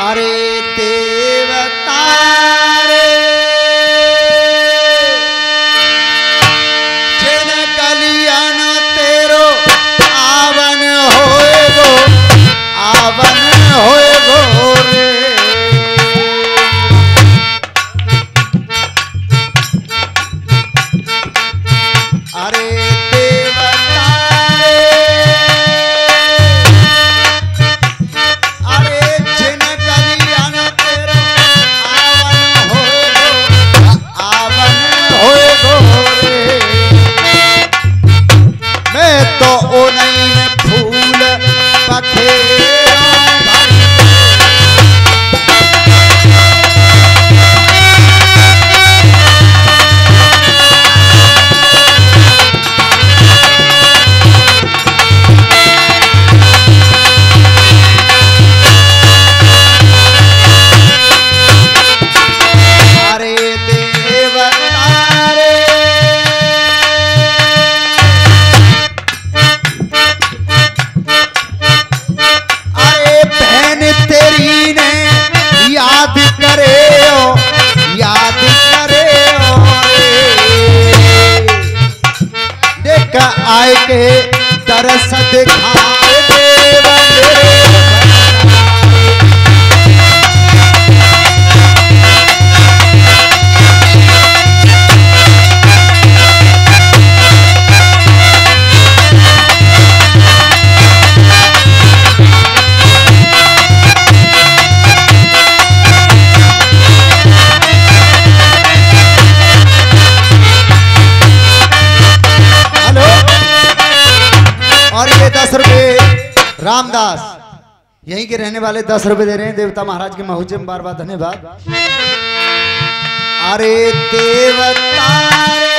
अरे देवता रे जिन कलियन तेरो आवन होएगो रे। अरे देवता रे अरे जिन कलियन तेरो आवन होएगो रे। मैं तो ओ नहीं में फूल पखेरा आए के तरस दिखाए देव मेरे। और ये 10 रुपए रामदास यहीं के रहने वाले 10 रुपए दे रहे हैं देवता महाराज के महुजे में। बार बार धन्यवाद। अरे देवता